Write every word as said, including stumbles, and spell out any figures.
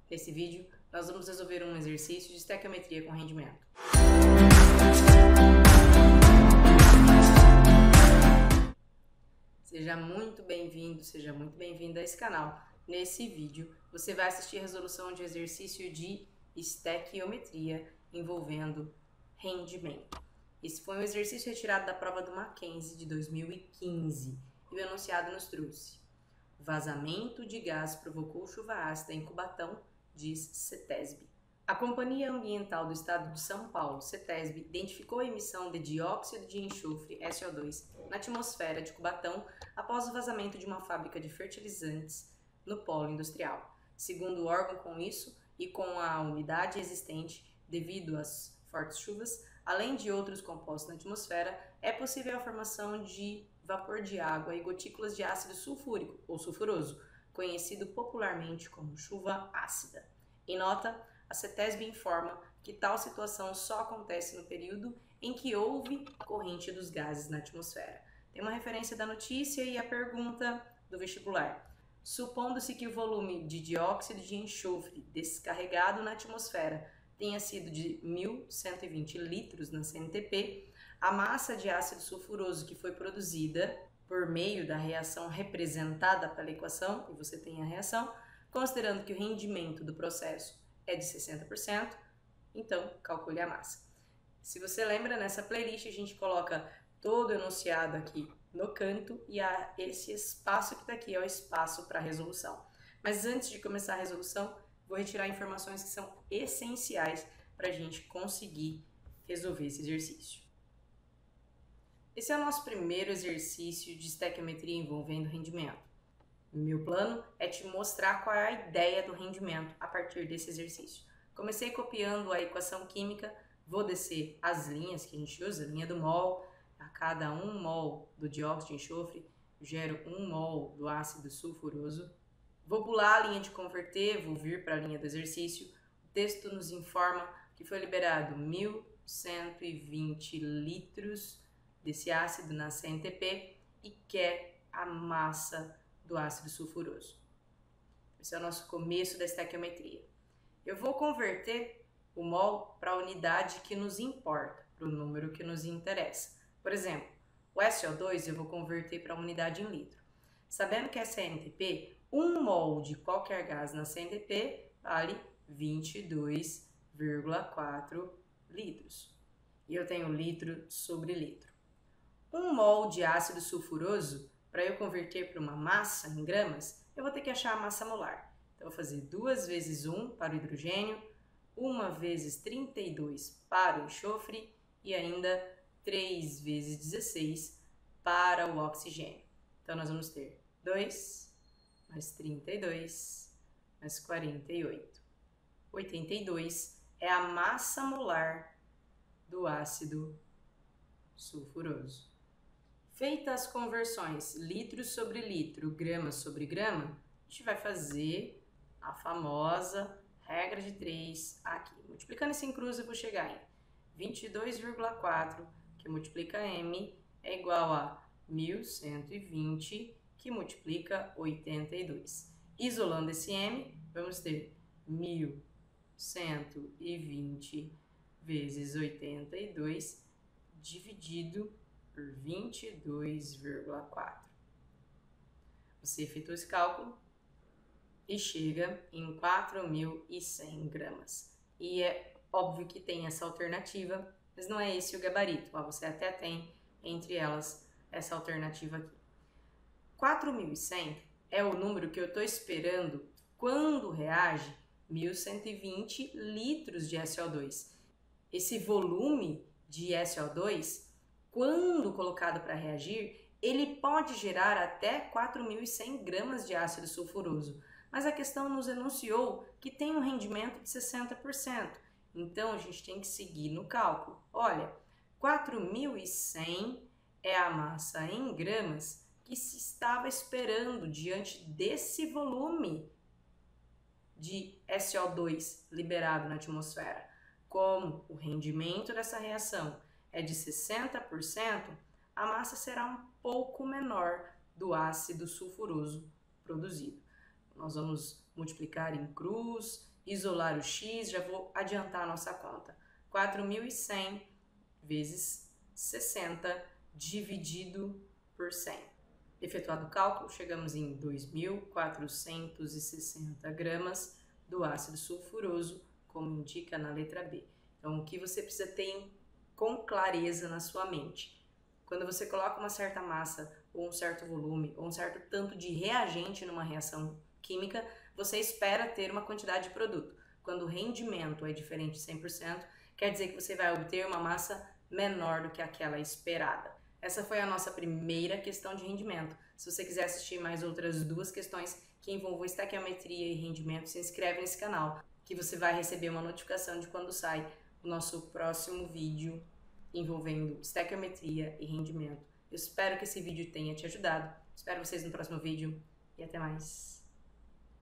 Nesse vídeo, nós vamos resolver um exercício de estequiometria com rendimento. Seja muito bem-vindo, seja muito bem-vinda a esse canal. Nesse vídeo, você vai assistir a resolução de exercício de estequiometria envolvendo rendimento. Esse foi um exercício retirado da prova do Mackenzie de dois mil e quinze e o enunciado nos trouxe: vazamento de gás provocou chuva ácida em Cubatão, diz CETESB. A Companhia Ambiental do Estado de São Paulo, CETESB, identificou a emissão de dióxido de enxofre, S O dois, na atmosfera de Cubatão após o vazamento de uma fábrica de fertilizantes no polo industrial. Segundo o órgão, com isso e com a umidade existente devido às fortes chuvas, além de outros compostos na atmosfera, é possível a formação de vapor de água e gotículas de ácido sulfúrico ou sulfuroso, conhecido popularmente como chuva ácida. Em nota, a CETESB informa que tal situação só acontece no período em que houve corrente dos gases na atmosfera. Tem uma referência da notícia e a pergunta do vestibular. Supondo-se que o volume de dióxido de enxofre descarregado na atmosfera tenha sido de mil cento e vinte litros na C N T P, a massa de ácido sulfuroso que foi produzida por meio da reação representada pela equação, e você tem a reação, considerando que o rendimento do processo é de sessenta por cento, então calcule a massa. Se você lembra, nessa playlist a gente coloca todo o enunciado aqui no canto e a, esse espaço que está aqui é o espaço para a resolução. Mas antes de começar a resolução, vou retirar informações que são essenciais para a gente conseguir resolver esse exercício. Esse é o nosso primeiro exercício de estequiometria envolvendo rendimento. Meu plano é te mostrar qual é a ideia do rendimento a partir desse exercício. Comecei copiando a equação química, vou descer as linhas que a gente usa, a linha do mol. A cada um mol do dióxido de enxofre, gero um mol do ácido sulfuroso. Vou pular a linha de converter, vou vir para a linha do exercício. O texto nos informa que foi liberado mil cento e vinte litros desse ácido na C N T P e quer a massa do ácido sulfuroso. Esse é o nosso começo da estequiometria. Eu vou converter o mol para a unidade que nos importa, para o número que nos interessa. Por exemplo, o S O dois eu vou converter para a unidade em litro. Sabendo que é C N T P, um mol de qualquer gás na C N T P vale vinte e dois vírgula quatro litros. E eu tenho litro sobre litro. Um mol de ácido sulfuroso, para eu converter para uma massa em gramas, eu vou ter que achar a massa molar. Então, eu vou fazer duas vezes um para o hidrogênio, uma vezes trinta e dois para o enxofre e ainda três vezes dezesseis para o oxigênio. Então, nós vamos ter dois mais trinta e dois mais quarenta e oito. oitenta e dois é a massa molar do ácido sulfuroso. Feitas as conversões litro sobre litro, grama sobre grama, a gente vai fazer a famosa regra de três aqui. Multiplicando isso em cruz, eu vou chegar em vinte e dois vírgula quatro, que multiplica M, é igual a mil cento e vinte, que multiplica oitenta e dois. Isolando esse M, vamos ter mil cento e vinte vezes oitenta e dois dividido por vinte e dois vírgula quatro. Você efetua esse cálculo e chega em quatro mil e cem gramas. E é óbvio que tem essa alternativa, mas não é esse o gabarito. Ó, você até tem entre elas essa alternativa aqui. quatro mil e cem é o número que eu estou esperando quando reage mil cento e vinte litros de S O dois. Esse volume de S O dois, quando colocado para reagir, ele pode gerar até quatro mil e cem gramas de ácido sulfuroso. Mas a questão nos enunciou que tem um rendimento de sessenta por cento. Então, a gente tem que seguir no cálculo. Olha, quatro mil e cem é a massa em gramas que se estava esperando diante desse volume de S O dois liberado na atmosfera. Como o rendimento dessa reação é de sessenta por cento, a massa será um pouco menor do ácido sulfuroso produzido. Nós vamos multiplicar em cruz isolar o x, já vou adiantar a nossa conta. quatro mil e cem vezes sessenta dividido por cem. Efetuado o cálculo, chegamos em dois mil quatrocentos e sessenta gramas do ácido sulfuroso, como indica na letra B. Então, o que você precisa ter com clareza na sua mente? Quando você coloca uma certa massa, ou um certo volume, ou um certo tanto de reagente numa reação química, você espera ter uma quantidade de produto. Quando o rendimento é diferente de cem por cento, quer dizer que você vai obter uma massa menor do que aquela esperada. Essa foi a nossa primeira questão de rendimento. Se você quiser assistir mais outras duas questões que envolvam estequiometria e rendimento, se inscreve nesse canal, que você vai receber uma notificação de quando sai o nosso próximo vídeo envolvendo estequiometria e rendimento. Eu espero que esse vídeo tenha te ajudado. Espero vocês no próximo vídeo e até mais.